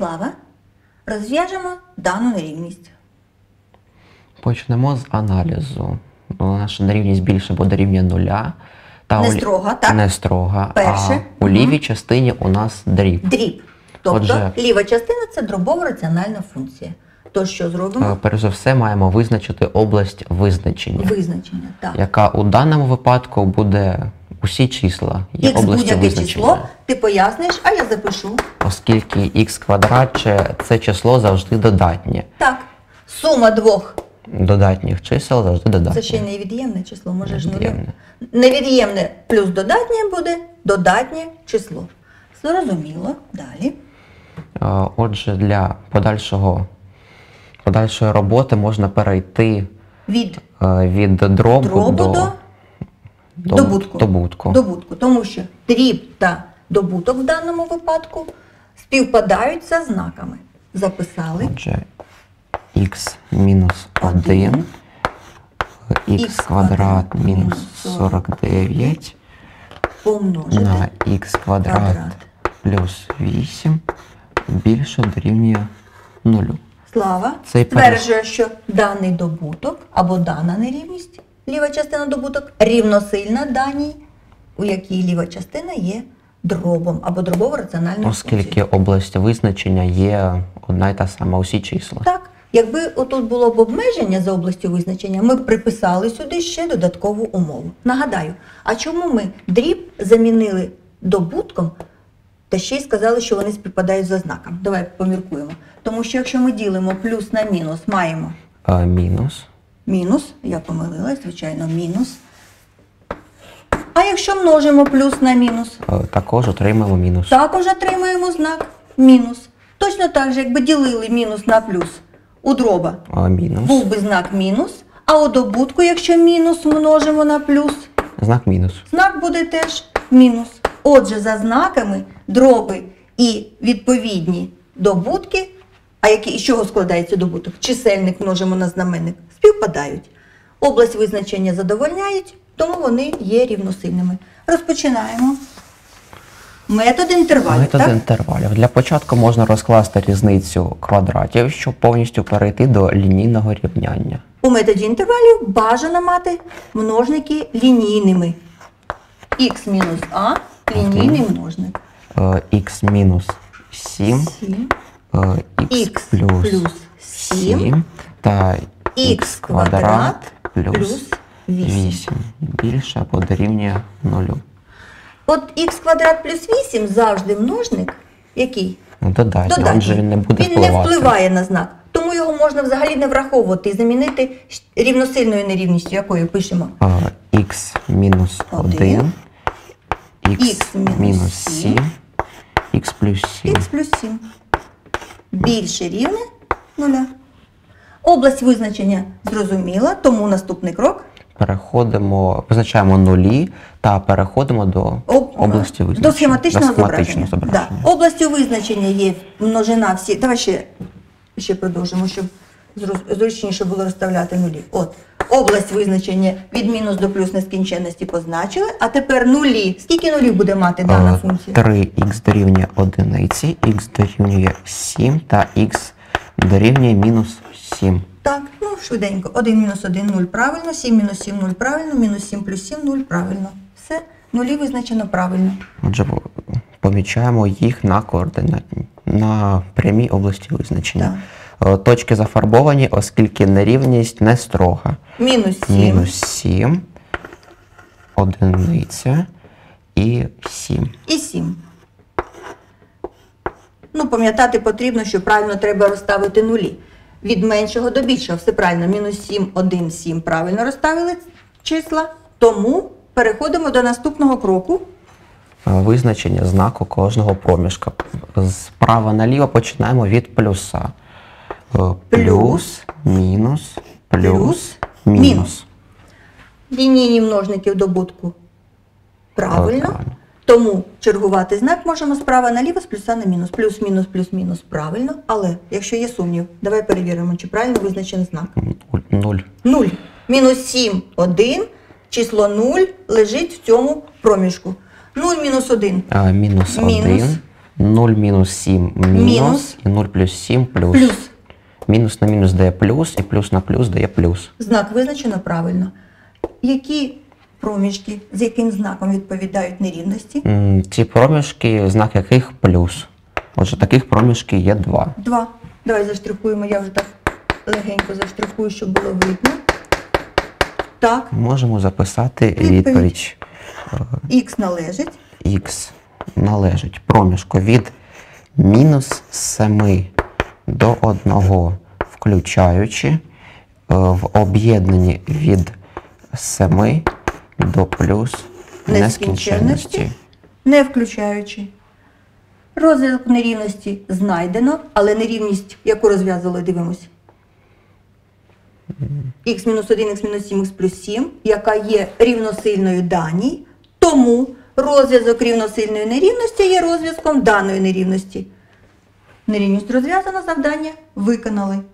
Слава, розв'яжемо дану нерівність. Почнемо з аналізу. Наша нерівність більше буде рівня нуля. Не строга, так? Не строга. Перше. А у лівій частині у нас дріб. Дріб. Тобто ліва частина – це дробова раціональна функція. То що зробимо? Перш за все маємо визначити область визначення. Визначення, так. Яка у даному випадку буде усі числа є Х областю будь-яке визначення. число, ти поясниш, а я запишу. Оскільки х квадрат це число завжди додатнє. Так, сума двох. Додатніх чисел завжди додатнє. Це ще й невід'ємне число, може ж нуля. Невід'ємне. Невід'ємне плюс додатнє буде додатнє число. Зрозуміло. Далі. Отже, для подальшої роботи можна перейти від дробу до добутку. Тому що дріб та добуток в даному випадку співпадають за знаками. Записали. Отже, х мінус 1, х квадрат мінус 49 помножити на х квадрат плюс 8 більше дорівнює 0. Слава Цей стверджує, що даний добуток або дана нерівність, ліва частина добуток, рівносильна даній, у якій ліва частина є дробом або дробово раціональною функцією. Оскільки область визначення є одна й та сама, усі числа. Так. Якби отут було б обмеження за областю визначення, ми б приписали сюди ще додаткову умову. Нагадаю, а чому ми дріб замінили добутком та ще й сказали, що вони співпадають за знаком? Давай поміркуємо. Тому що якщо ми ділимо плюс на мінус, маємо Мінус. Мінус, я помилилась, звичайно, мінус. А якщо множимо плюс на мінус? Також отримаємо мінус. Також отримаємо знак мінус. Точно так же, якби ділили мінус на плюс у дроба, Мінус. був би знак мінус, а у добутку, якщо мінус множимо на плюс, Знак мінус. знак буде теж мінус. Отже, за знаками дроби і відповідні добутки, а із чого складається добуток? Чисельник множимо на знаменник, співпадають. Область визначення задовольняють, тому вони є рівносильними. Розпочинаємо. Метод інтервалів. Метод інтервалів. Для початку можна розкласти різницю квадратів, щоб повністю перейти до лінійного рівняння. У методі інтервалів бажано мати множники лінійними. Х мінус а – лінійний множник. Х мінус 7, х плюс 7 та х квадрат плюс 8 більше або дорівнює 0. От х квадрат плюс 8 завжди множник, який? Додатньо, отже він не буде впливати. Він не впливає на знак, тому його можна взагалі не враховувати і замінити рівносильною нерівністю, якою пишемо. Х мінус 1, х мінус 7, х плюс 7. Х плюс 7. Більше рівне 0. Область визначення зрозуміла, тому наступний крок. Позначаємо нулі та переходимо до області визначення. До схематичного зображення. Да. Областю визначення є множина всі. Давай ще продовжимо, щоб зручніше було розставляти нулі. От. Область визначення від мінус до плюс нескінченності позначили, а тепер нулі. Скільки нулів буде мати дана функція? 3х дорівнює 1, х дорівнює 7 та х дорівнює мінус 7. Так, швиденько. 1 мінус 1 – 0, правильно, 7 мінус 7 – 0, правильно, мінус 7 плюс 7 – 0, правильно. Все, нулі визначено правильно. Отже, помічаємо їх на прямій області визначення. Так. Точки зафарбовані, оскільки нерівність не строга. Мінус 7. Мінус 7, одиниця і 7. І 7. Пам'ятати потрібно, що правильно треба розставити нулі. Від меншого до більшого, все правильно. Мінус 7, 1, 7 правильно розставили числа. Тому переходимо до наступного кроку. Визначення знаку кожного проміжка. Справа наліво починаємо від плюса. Плюс, мінус, плюс, мінус. Лінійні множники в добутку. Правильно. Тому чергувати знак можемо справа наліво з плюса на мінус. Плюс, мінус, плюс, мінус. Правильно. Але, якщо є сумнів, давай перевіримо, чи правильно визначений знак. 0. 0. Мінус 7, 1. Число 0 лежить в цьому проміжку. 0 мінус 1. Мінус 1. 0 мінус 7 мінус, і 0 плюс 7 плюс. Плюс. Мінус на мінус дає плюс, і плюс на плюс дає плюс. Знак визначено правильно. Які проміжки, з яким знаком відповідають нерівності? Ці проміжки, знак яких плюс. Отже, таких проміжків є 2. 2. Давай заштрихуємо, я вже так легенько заштрихую, щоб було видно. Так, Можемо записати Відповідь. відповідь. х належить. Х належить проміжку від мінус 7 до 1, включаючи в об'єднанні від 7 до плюс нескінченності. Не включаючи. Розв'язок нерівності знайдено, але нерівність, яку розв'язували, дивимось. Х-1, х-7, х плюс 7, яка є рівносильною даній, тому розв'язок рівносильної нерівності є розв'язком даної нерівності. Нерівність розв'язана, завдання виконали.